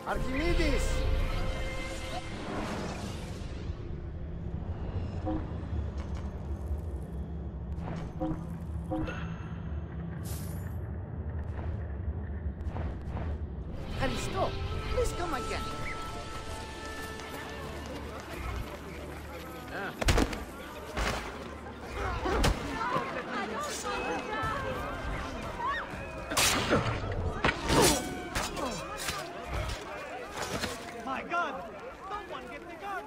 Archimedes! Aristo, please come again. My God! Someone get the gun!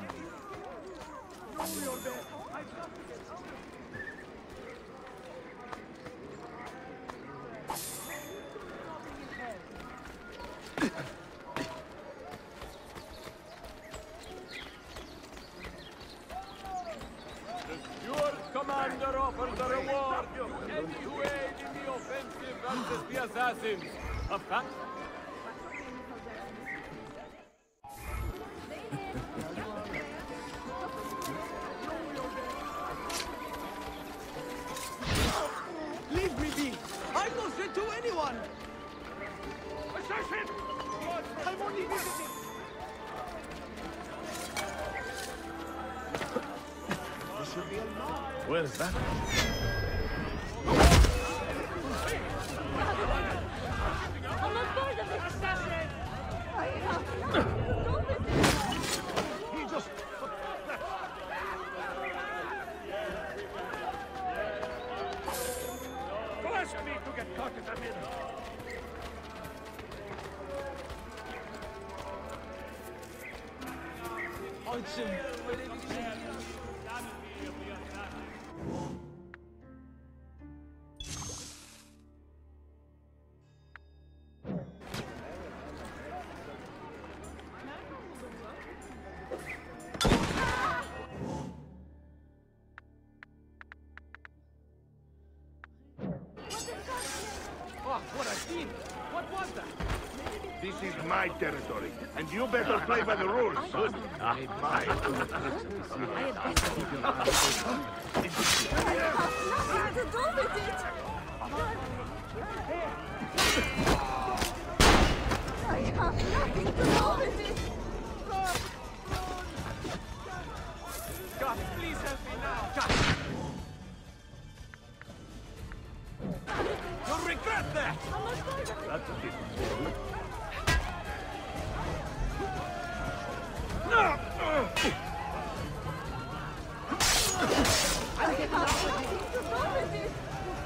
Do your best. I've got to get out of Your commander offers a reward to any who aid in the offensive versus the assassins. Of fact, Leave me be! I'm no threat to anyone! Assassin! I'm only visiting! This should be a lie. Where's that? I'm on board of it! Assassin! He just... Bless me to get caught in the middle! oh, what a scene! What was that? This is my territory, and you better play by the rules. Good. My. To do with it! I have nothing to do with it! God, please help me now! God. You'll regret that! That's a different I have nothing to do with it!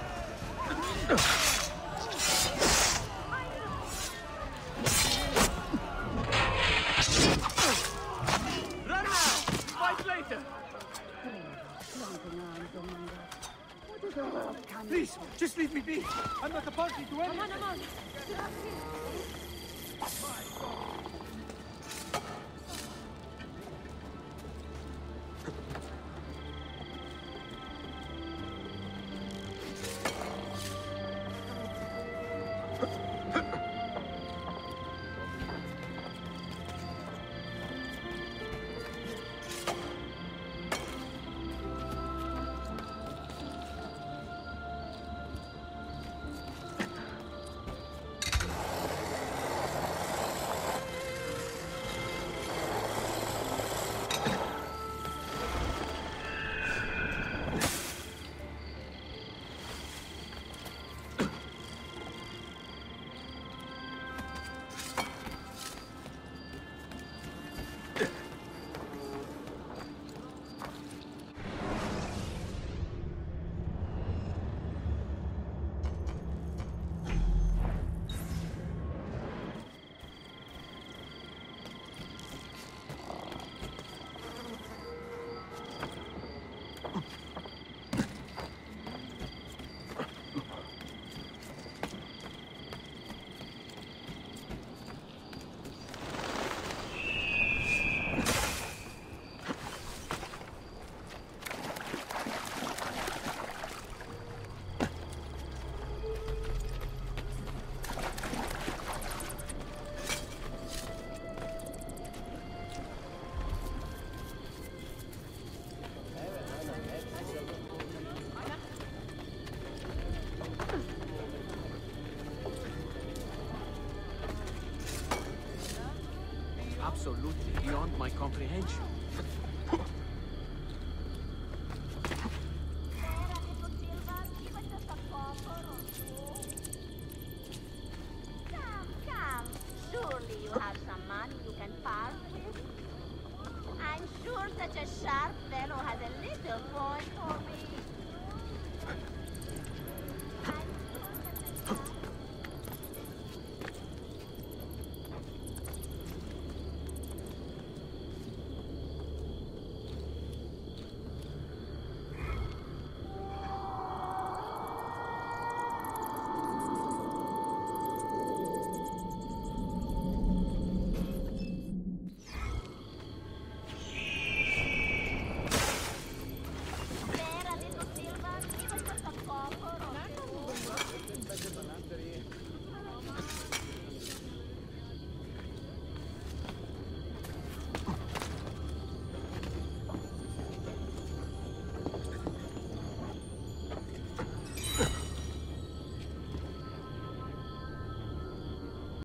Run now! Fight later! Please, just leave me be! I'm not a party to anything! Come on. absolutely beyond my comprehension.